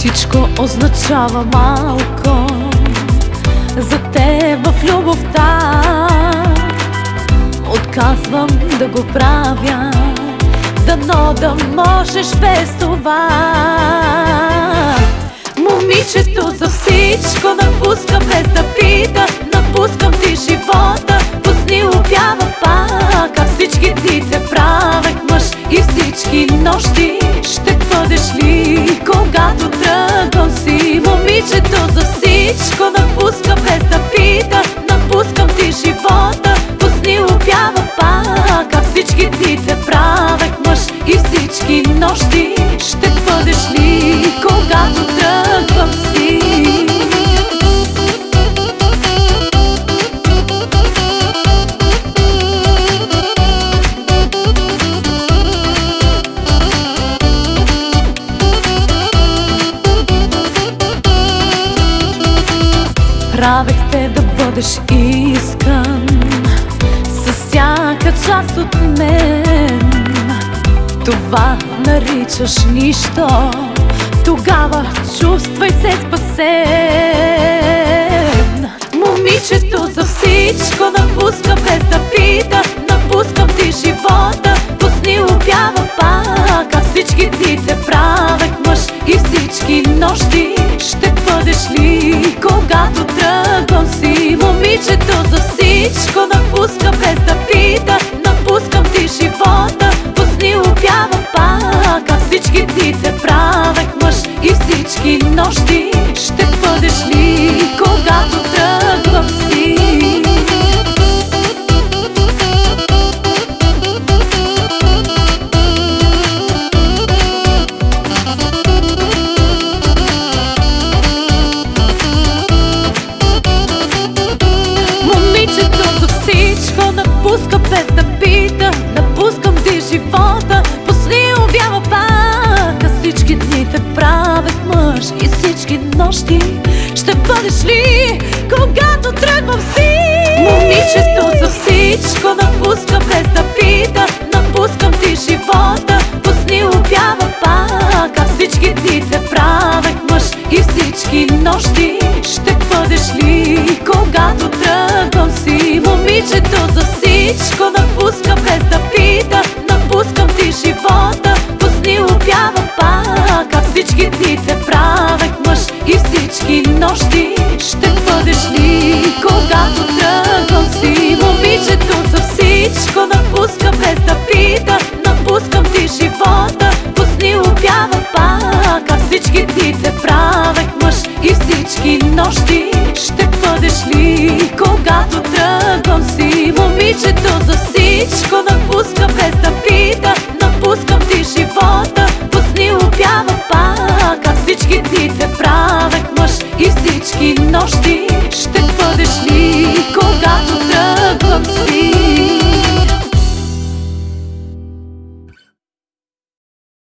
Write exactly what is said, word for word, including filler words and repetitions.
Всичко означава малко за теб в любовта. Отказвам да го правя, дано да можеш без това. Момичето за всичко напуска без да пита. Напускам ти живота, пусни опява пак. А всички дни те правех мъж и всички нощи ще бъдеш ли, когато тръгвам си? Момичето за всичко напуска без да пита. Напускам ти живота, пусни опява пак. А всички дни те правех мъж и всички нощи ще бъдеш ли, когато тръгвам си? Правех те да бъдеш искан със всяка част от мен. Това наричаш нищо, тогава чувствай се спасен. Момичето за всичко напуска без да пита. Напускам ти живота, пусни опява пак. А всички дни те правех мъж и всички нощи ще бъдеш ли, когато тръгвам си? Момичето за всичко напуска без да пита. Напускам ти живота, пусни опява пак. А всички дни те правех мъж и всички нощи ще бъдеш ли, когато тръгвам си? Напуска без да пита. Напускам ти живота, пусни обява пак. А всички дни те правех мъж и всички нощи ще бъдеш ли, когато тръгвам си? Момичето за всичко напуска без да пита. Напускам ти живота, пусни обява пак. А всички дни те правех мъж и всички нощи ще бъдеш ли, когато тръгвам си? Момичето за всичко напуска без да пита. Напускам ти живота, пусни опява пак. А всички дни те правех мъж и всички нощи ще бъдеш ли, когато тръгвам си? Момичето за всичко напуска без да пита. Напускам ти живота, пусни опява пак. А всички дни те правех мъж и всички нощи ще бъдеш ли, когато тръгвам си? Момичето за всичко напуска без да пита. Напускам ти живота, пусни опява пак. А всички дни те правех мъж и всички нощи